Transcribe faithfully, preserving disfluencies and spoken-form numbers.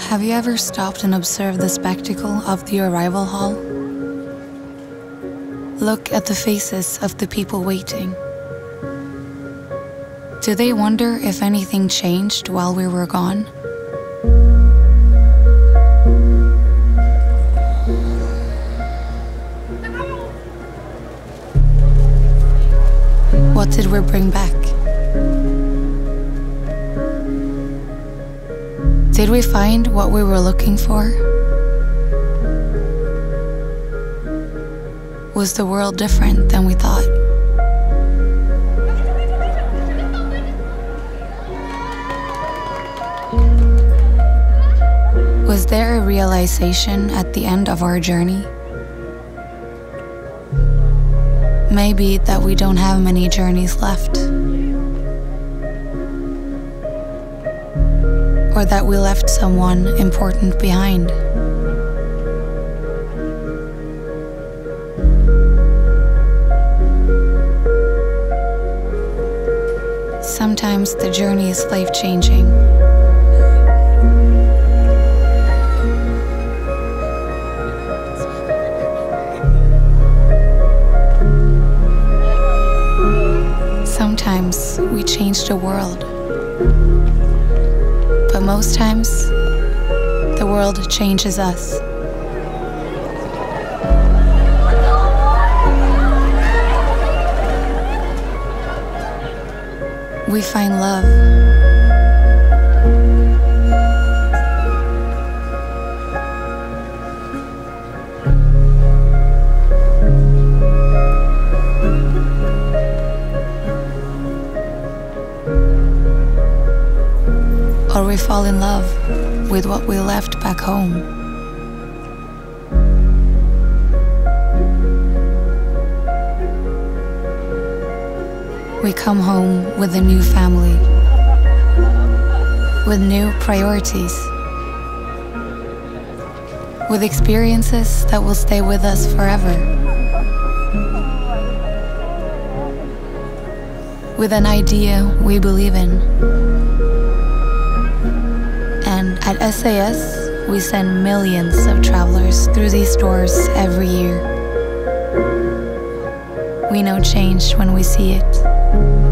Have you ever stopped and observed the spectacle of the arrival hall? Look at the faces of the people waiting. Do they wonder if anything changed while we were gone? What did we bring back? Did we find what we were looking for? Was the world different than we thought? Was there a realization at the end of our journey? Maybe that we don't have many journeys left. Or that we left someone important behind. Sometimes the journey is life-changing. Sometimes we change the world. But most times, the world changes us. We find love. Or we fall in love with what we left back home. We come home with a new family, with new priorities, with experiences that will stay with us forever, with an idea we believe in. And at S A S, we send millions of travelers through these doors every year. We know change when we see it.